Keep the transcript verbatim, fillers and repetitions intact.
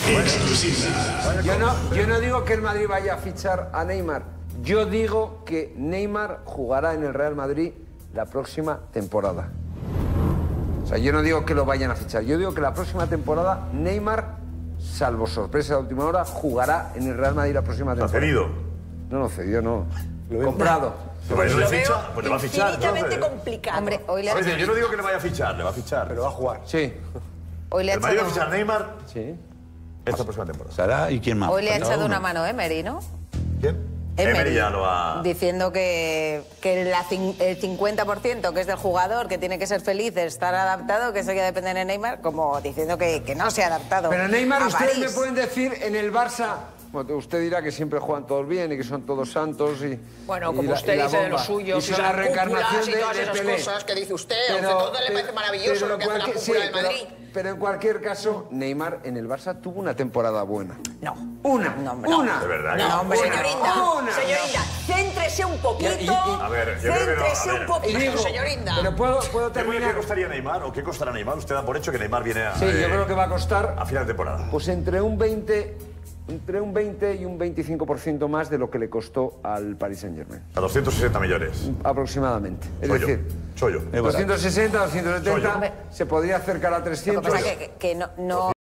Exclusiva. Yo no, yo no digo que el Madrid vaya a fichar a Neymar. Yo digo que Neymar jugará en el Real Madrid la próxima temporada. O sea, yo no digo que lo vayan a fichar. Yo digo que la próxima temporada Neymar, salvo sorpresa de última hora, jugará en el Real Madrid la próxima temporada. ¿Ha cedido? No, no cedido, no. Comprado. Pues le ficha, pues le va a fichar. Infinitamente complicado. Hombre, hoy le ha Oye, yo no digo que le vaya a fichar, le va a fichar. Pero va a jugar. Sí. Hoy le ha ¿El Madrid va a echado, fichar a Neymar? Sí. Esta próxima temporada. ¿Sara y quién más? hoy le ha Faltaba echado uno. una mano Emery, ¿no? ¿Quién? Emery ya lo ha... Diciendo que, que la cin- el cincuenta por ciento que es del jugador, que tiene que ser feliz, estar adaptado, que eso ya depende de Neymar, como diciendo que, que no se ha adaptado. Pero Neymar, a ustedes París. me pueden decir en el Barça... Bueno, usted dirá que siempre juegan todos bien y que son todos santos y... Bueno, y como la- usted y la dice de bomba. los suyos, y son y la las reencarnación cúpulas y de, todas de esas Pelé. cosas que dice usted, aunque todo le parece maravilloso lo que hace la cualquier- cúpula del pero- Madrid. Pero en cualquier caso, Neymar en el Barça tuvo una temporada buena. No. Una, No, hombre, no. una. De verdad. No, que- hombre, Una, señorinda, una. señorinda, céntrese un poquito, Y- y- A ver, yo creo que no, a céntrese ver. un poquito, Y digo, señorinda. pero puedo, puedo ¿Qué, terminar... ¿Qué costaría Neymar o qué costará Neymar? Usted da por hecho que Neymar viene a... Sí, yo eh, creo que va a costar a final de temporada. pues entre un veinte, entre un veinte y un veinticinco por ciento más de lo que le costó al Paris Saint-Germain. A doscientos sesenta millones. Aproximadamente. Es Soy yo. decir, Soy yo. Es barato. doscientos sesenta, doscientos setenta, Soy se podría acercar a Lo que trescientos. pasa es que, que no... no